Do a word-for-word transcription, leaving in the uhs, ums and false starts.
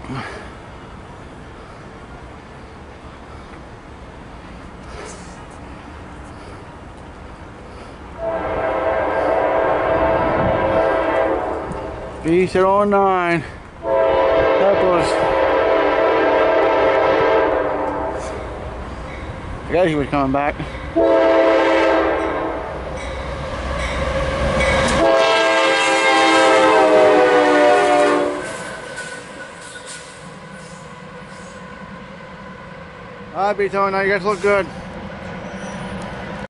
B zero nine. Peppers. I guess he was coming back. Alright, B zero nine, you guys look good.